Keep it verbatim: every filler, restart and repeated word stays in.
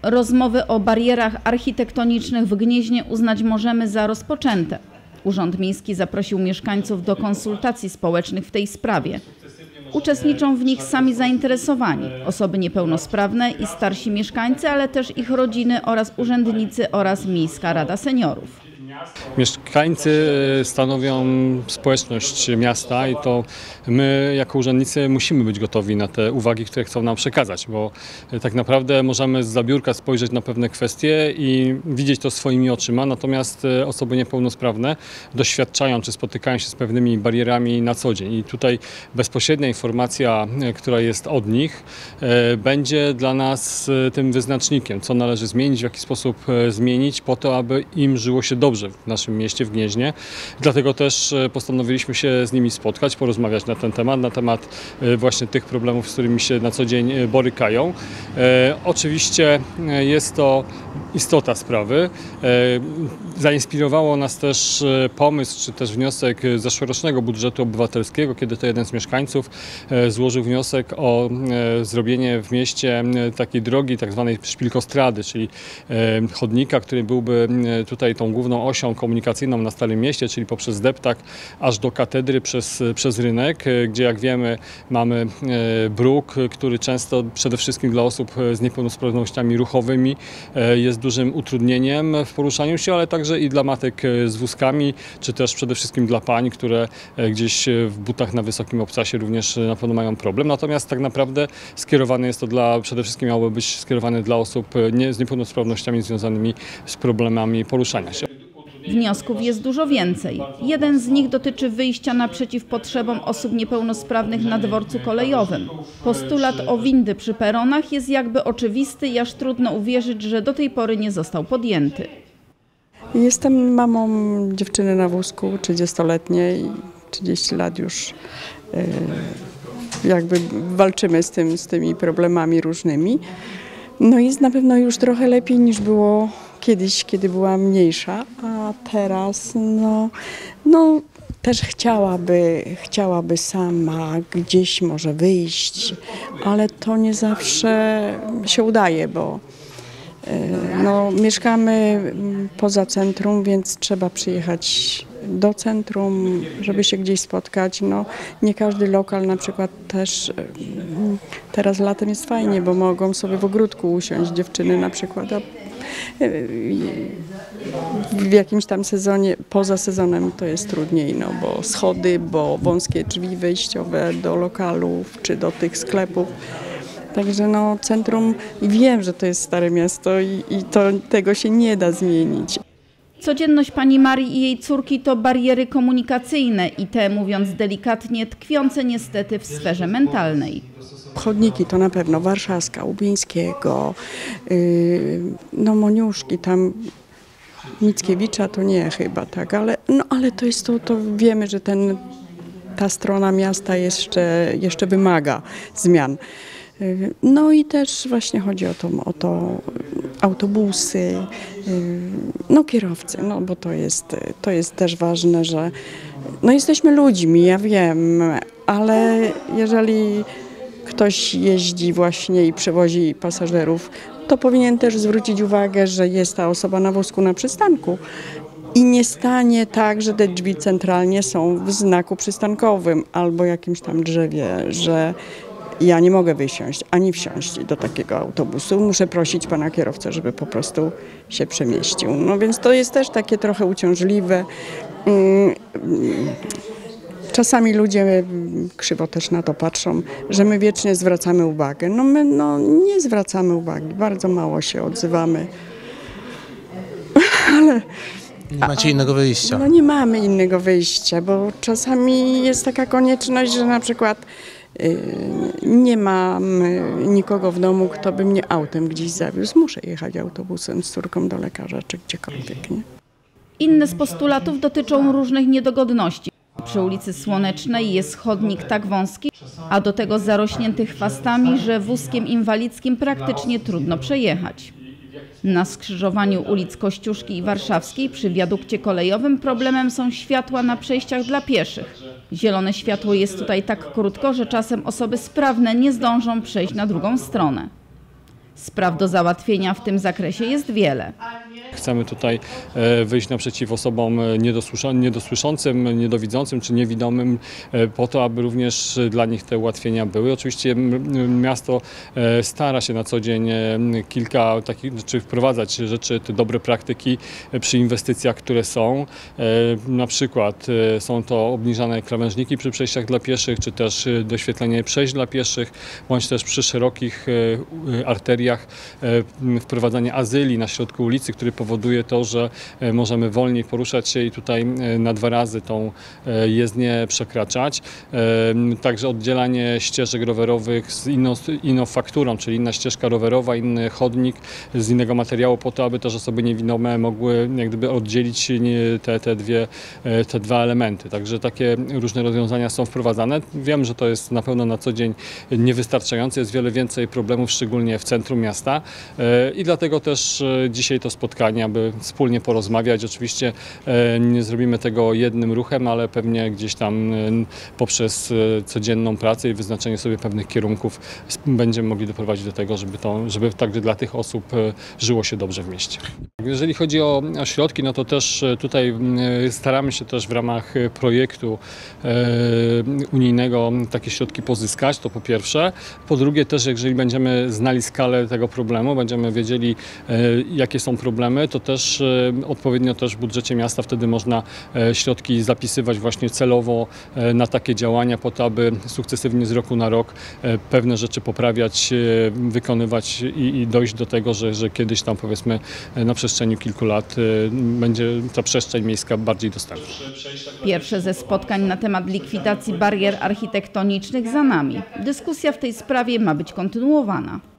Rozmowy o barierach architektonicznych w Gnieźnie uznać możemy za rozpoczęte. Urząd Miejski zaprosił mieszkańców do konsultacji społecznych w tej sprawie. Uczestniczą w nich sami zainteresowani, osoby niepełnosprawne i starsi mieszkańcy, ale też ich rodziny oraz urzędnicy oraz Miejska Rada Seniorów. Mieszkańcy stanowią społeczność miasta i to my jako urzędnicy musimy być gotowi na te uwagi, które chcą nam przekazać, bo tak naprawdę możemy z zabiórka spojrzeć na pewne kwestie i widzieć to swoimi oczyma, natomiast osoby niepełnosprawne doświadczają czy spotykają się z pewnymi barierami na co dzień i tutaj bezpośrednia informacja, która jest od nich, będzie dla nas tym wyznacznikiem, co należy zmienić, w jaki sposób zmienić po to, aby im żyło się dobrze w naszym mieście, w Gnieźnie. Dlatego też postanowiliśmy się z nimi spotkać, porozmawiać na ten temat, na temat właśnie tych problemów, z którymi się na co dzień borykają. E, oczywiście jest to istota sprawy. E, zainspirowało nas też pomysł, czy też wniosek zeszłorocznego budżetu obywatelskiego, kiedy to jeden z mieszkańców złożył wniosek o zrobienie w mieście takiej drogi, tak zwanej szpilkostrady, czyli chodnika, który byłby tutaj tą główną osią komunikacyjną na Starym Mieście, czyli poprzez deptak aż do katedry przez, przez rynek, gdzie jak wiemy mamy bruk, który często przede wszystkim dla osób z niepełnosprawnościami ruchowymi jest dużym utrudnieniem w poruszaniu się, ale także i dla matek z wózkami, czy też przede wszystkim dla pań, które gdzieś w butach na wysokim obcasie również na pewno mają problem. Natomiast tak naprawdę skierowane jest to dla, przede wszystkim miało być skierowane dla osób nie, z niepełnosprawnościami związanymi z problemami poruszania się. Wniosków jest dużo więcej. Jeden z nich dotyczy wyjścia naprzeciw potrzebom osób niepełnosprawnych na dworcu kolejowym. Postulat o windy przy peronach jest jakby oczywisty i aż trudno uwierzyć, że do tej pory nie został podjęty. Jestem mamą dziewczyny na wózku, trzydziestoletniej, trzydzieści lat już jakby walczymy z tym, z tymi problemami różnymi. No jest na pewno już trochę lepiej niż było kiedyś, kiedy była mniejsza, a teraz no, no też chciałaby, chciałaby sama gdzieś może wyjść, ale to nie zawsze się udaje, bo no, mieszkamy poza centrum, więc trzeba przyjechać do centrum, żeby się gdzieś spotkać. No, nie każdy lokal na przykład też teraz latem jest fajnie, bo mogą sobie w ogródku usiąść dziewczyny na przykład, a w jakimś tam sezonie, poza sezonem to jest trudniej, no bo schody, bo wąskie drzwi wejściowe do lokalów czy do tych sklepów. Także no centrum, wiem, że to jest Stare Miasto i, i to, tego się nie da zmienić. Codzienność pani Marii i jej córki to bariery komunikacyjne i te, mówiąc delikatnie, tkwiące niestety w sferze mentalnej. Chodniki to na pewno Warszawska, Łubińskiego, yy, no Moniuszki, tam Mickiewicza to nie chyba, tak, ale, no, ale to jest to, to wiemy, że ten, ta strona miasta jeszcze, jeszcze wymaga zmian. No i też właśnie chodzi o to, o to autobusy, no kierowcy, no bo to jest, to jest też ważne, że no jesteśmy ludźmi, ja wiem, ale jeżeli ktoś jeździ właśnie i przewozi pasażerów, to powinien też zwrócić uwagę, że jest ta osoba na wózku na przystanku. I nie stanie tak, że te drzwi centralnie są w znaku przystankowym albo jakimś tam drzewie, że ja nie mogę wysiąść ani wsiąść do takiego autobusu. Muszę prosić pana kierowcę, żeby po prostu się przemieścił. No więc to jest też takie trochę uciążliwe. Czasami ludzie krzywo też na to patrzą, że my wiecznie zwracamy uwagę. No my no, nie zwracamy uwagi, bardzo mało się odzywamy. Ale nie macie innego wyjścia. No nie mamy innego wyjścia, bo czasami jest taka konieczność, że na przykład nie mam nikogo w domu, kto by mnie autem gdzieś zawiózł. Muszę jechać autobusem z córką do lekarza czy gdziekolwiek. Nie? Inne z postulatów dotyczą różnych niedogodności. Przy ulicy Słonecznej jest chodnik tak wąski, a do tego zarośnięty chwastami, że wózkiem inwalidzkim praktycznie trudno przejechać. Na skrzyżowaniu ulic Kościuszki i Warszawskiej przy wiadukcie kolejowym problemem są światła na przejściach dla pieszych. Zielone światło jest tutaj tak krótko, że czasem osoby sprawne nie zdążą przejść na drugą stronę. Spraw do załatwienia w tym zakresie jest wiele. Chcemy tutaj wyjść naprzeciw osobom niedosłyszącym, niedowidzącym czy niewidomym po to, aby również dla nich te ułatwienia były. Oczywiście miasto stara się na co dzień kilka takich, czy wprowadzać rzeczy, te dobre praktyki przy inwestycjach, które są. Na przykład są to obniżane krawężniki przy przejściach dla pieszych, czy też doświetlenie przejść dla pieszych, bądź też przy szerokich arteriach wprowadzanie azyli na środku ulicy, który powoduje to, że możemy wolniej poruszać się i tutaj na dwa razy tą jezdnię przekraczać. Także oddzielanie ścieżek rowerowych z inną, inną fakturą, czyli inna ścieżka rowerowa, inny chodnik z innego materiału po to, aby też osoby niewidome mogły jak gdyby oddzielić te, te, dwie, te dwa elementy. Także takie różne rozwiązania są wprowadzane. Wiem, że to jest na pewno na co dzień niewystarczające. Jest wiele więcej problemów, szczególnie w centrum miasta i dlatego też dzisiaj to spotkanie, aby wspólnie porozmawiać. Oczywiście nie zrobimy tego jednym ruchem, ale pewnie gdzieś tam poprzez codzienną pracę i wyznaczenie sobie pewnych kierunków będziemy mogli doprowadzić do tego, żeby, to, żeby także dla tych osób żyło się dobrze w mieście. Jeżeli chodzi o, o środki, no to też tutaj staramy się też w ramach projektu unijnego takie środki pozyskać, to po pierwsze. Po drugie też, jeżeli będziemy znali skalę tego problemu, będziemy wiedzieli, jakie są problemy, to też odpowiednio też w budżecie miasta wtedy można środki zapisywać właśnie celowo na takie działania po to, aby sukcesywnie z roku na rok pewne rzeczy poprawiać, wykonywać i, i dojść do tego, że, że kiedyś tam powiedzmy na przestrzeni kilku lat będzie ta przestrzeń miejska bardziej dostępna. Pierwsze ze spotkań na temat likwidacji barier architektonicznych za nami. Dyskusja w tej sprawie ma być kontynuowana.